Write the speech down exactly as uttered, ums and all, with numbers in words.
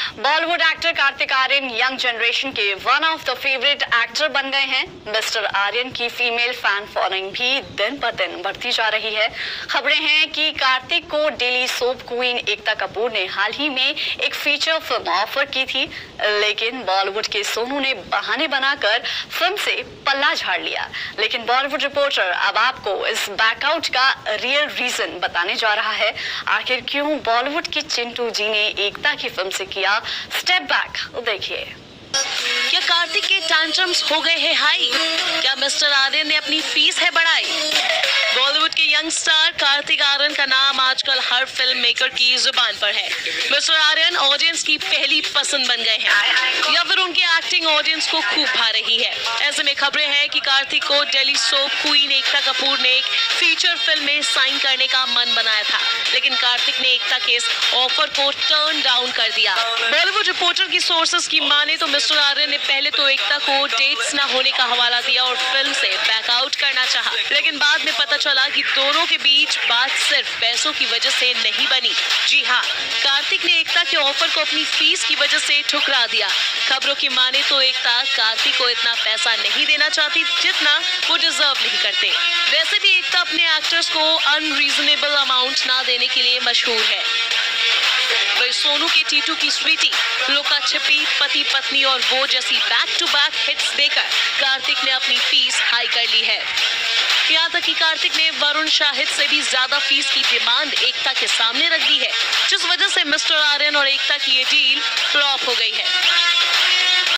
Bollywood actor Kartik Aaryan young generation के one of the favourite actor बन गए हैं। मिस्टर आर्यन की फीमेल फैन फॉलोइंग भी दिन पर दिन बढ़ती जा रही है। खबरें हैं कि कार्तिक को daily soap queen Ekta Kapoor ने हाल ही में एक फीचर फिल्म ऑफर की थी, लेकिन बॉलीवुड के सोनू ने बहाने बनाकर फिल्म से पल्ला झाड़ लिया। लेकिन बॉलीवुड रिपोर्टर अब आपको इस बैकआउट का रियल रीजन बताने जा रहा है। आखिर क्यों बॉलीवुड की चिंटू जी ने एकता की फिल्म से किया स्टेप बैक, देखिए। क्या कार्तिक के टैंट्रम्स हो गए हैं हाई? क्या मिस्टर आर्यन ने अपनी फीस है बढ़ाई? बॉलीवुड के यंग स्टार कार्तिक आर्यन का नाम आजकल हर फिल्म मेकर की जुबान पर है। मिस्टर आर्यन ऑडियंस की पहली पसंद बन गए हैं, या फिर उनकी एक्टिंग ऑडियंस को खूब भा रही है। ऐसे में खबरें हैं कि कार्तिक को daily soap queen Ekta Kapoor ने एक फीचर फिल्म में साइन करने का मन बनाया था, लेकिन कार्तिक ने एकता के इस ऑफर को टर्न डाउन कर दिया। बॉलीवुड रिपोर्टर की सोर्सेस की माने तो मिस्टर आर्यन ने पहले तो एकता को डेट्स न होने का हवाला दिया और फिल्म से बैकआउट करना चाहा, लेकिन बाद में पता चला कि दोनों के बीच बात सिर्फ पैसों की वजह से नहीं बनी। जी हाँ, कार्तिक ने एकता के ऑफर को अपनी फीस की वजह से ठुकरा दिया। खबरों की माने तो एकता कार्तिक को इतना पैसा नहीं देना चाहती जितना वो डिजर्व नहीं करते। वैसे भी एकता अपने एक्टर्स को अनरीजनेबल अमाउंट ना देने के लिए मशहूर है। वही सोनू के टीटू की स्वीटी, लुका छिपी, पति पत्नी और वो जैसी बैक टू बैक हिट्स देकर कार्तिक ने अपनी फीस हाई कर ली है। यहाँ तक कि कार्तिक ने वरुण शाहिद से भी ज्यादा फीस की डिमांड एकता के सामने रख दी है, जिस वजह से मिस्टर आर्यन और एकता की ये डील फ्लॉप हो गई है।